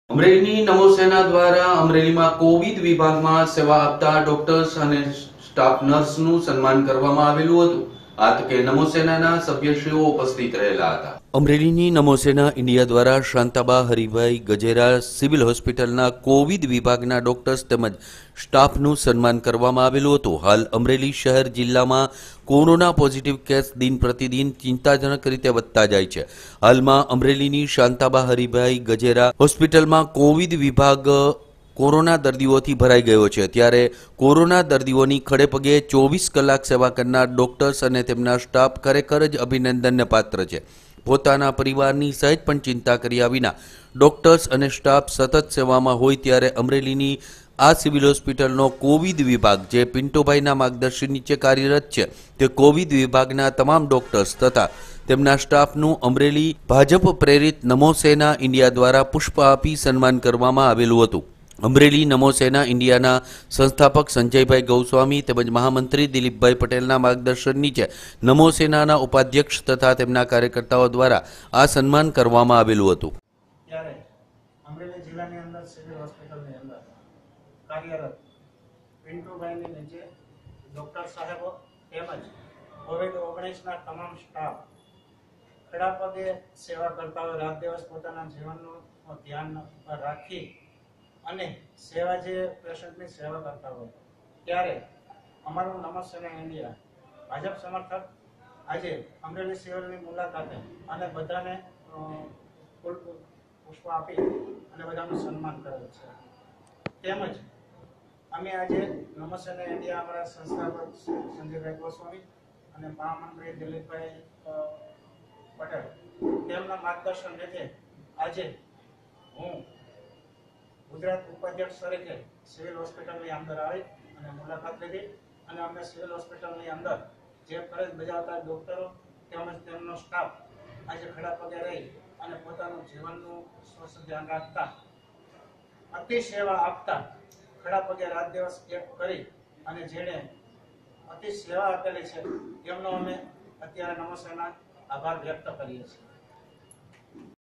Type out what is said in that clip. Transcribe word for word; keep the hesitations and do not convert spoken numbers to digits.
અમરેલીની નમો સેના દ્વારા અમરેલીમાં કોવિડ વિભાગમાં સેવા આપતા ડોક્ટર્સ અને સ્ટાફ નર્સનું સન્માન કરવામાં આવેલું હતું। આ તકે નમો સેનાના સભ્યશ્રીઓ ઉપસ્થિત રહેલા હતા। અમરેલીની નમો સેના ઇન્ડિયા દ્વારા શાંતાબા હરિભાઈ ગજેરા સિવિલ હોસ્પિટલના કોવિડ વિભાગના ડોક્ટર્સ તેમજ સ્ટાફનું સન્માન કરવામાં આવેલું હતું। હાલ અમરેલી શહેર જિલ્લામાં કોરોના પોઝિટિવ કેસ દિન પ્રતિદિન ચિંતાજનક રીતે વધતા જાય છે। હાલમાં અમરેલીની શાંતાબા હરિભાઈ ગજેરા હોસ્પિટલમાં કોવિડ વિભાગ કોરોના દર્દીઓથી ભરાઈ ગયો છે, ત્યારે કોરોના દર્દીઓની ખડે પગે ચોવીસ કલાક સેવા કરનાર ડોક્ટર્સ અને તેમના સ્ટાફ ખરેખર જ અભિનંદનને પાત્ર છે। પોતાના પરિવારની સહેજ પણ ચિંતા કર્યા વિના ડોક્ટર્સ અને સ્ટાફ સતત સેવામાં હોય ત્યારે અમરેલીની આ સિવિલ હોસ્પિટલનો કોવિડ વિભાગ જે પિન્ટોભાઈના માર્ગદર્શન નીચે કાર્યરત છે, તે કોવિડ વિભાગના તમામ ડોક્ટર્સ તથા તેમના સ્ટાફનું અમરેલી ભાજપ પ્રેરિત નમો સેના ઇન્ડિયા દ્વારા પુષ્પ આપી સન્માન કરવામાં આવેલું હતું। અમરેલી નમો સેના ઇન્ડિયાના સંસ્થાપક સંજયભાઈ ગૌસ્વામી તેમજ મહામંત્રી દિલીપભાઈ પટેલના માર્ગદર્શન નીચે નમો સેનાના ઉપાધ્યક્ષ તથા તેમના કાર્યકર્તાઓ દ્વારા આ સન્માન કરવામાં આવેલું હતું। ત્યારે અમરેલી જિલ્લાની અંદર સિવિલ હોસ્પિટલની અંદર કાર્યરત પિન્ટુભાઈની નીચે ડોક્ટર સાહેબો તેમજ કોવિડ ઓગણીસના તમામ સ્ટાફ ખડા પગે સેવા કરતા હોય, રાત દિવસ પોતાના જીવનનું ધ્યાન રાખી અને સેવા જે પેશન્ટની સેવા કરતા હોય ત્યારે અમારું નમો સેના ઇન્ડિયા ભાજપ સમર્થક આજે અમરેલી સિવિલની મુલાકાતે અને બધાને પુષ્પ આપી અને બધાનું સન્માન કરેલ છે। તેમજ અમે આજે નમો સેના ઇન્ડિયા અમારા સંસ્થાપક સંજયભાઈ ગોસ્વામી અને મહામંત્રી દિલીપભાઈ પટેલ તેમના માર્ગદર્શન હેઠળ આજે હું ગુજરાત ઉપાધ્યક્ષ તરીકે સિવિલ હોસ્પિટલની અંદર આવી અને મુલાકાત લીધી અને અમે સિવિલ હોસ્પિટલની અંદર જે ફરજ બજાવતા ડોક્ટરો તેમજ તેમનો સ્ટાફ આજે ખડા પગે રહી અને પોતાનું જીવનનું સ્વસ્થ ધ્યાન રાખતા અતિ સેવા આપતા ખડા પગે રાત દિવસ એક કરી અને જેણે અતિ સેવા આપેલી છે તેમનો અમે અત્યારે નમો સેના આભાર વ્યક્ત કરીએ છીએ।